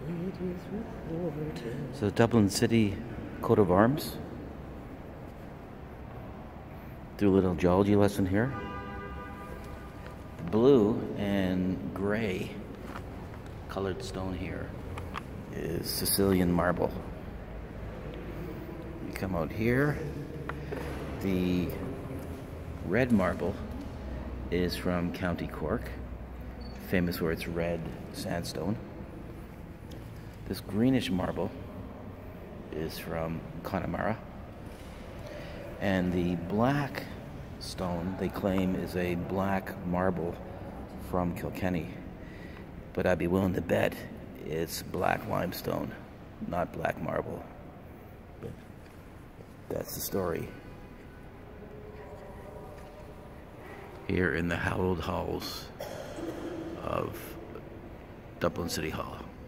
So the Dublin City coat of arms. Do a little geology lesson here. Blue and gray colored stone here is Sicilian marble. You come out here, the red marble is from County Cork, famous for its red sandstone. This greenish marble is from Connemara, and the black stone they claim is a black marble from Kilkenny, but I'd be willing to bet it's black limestone, not black marble. But that's the story here in the hallowed halls of Dublin City Hall.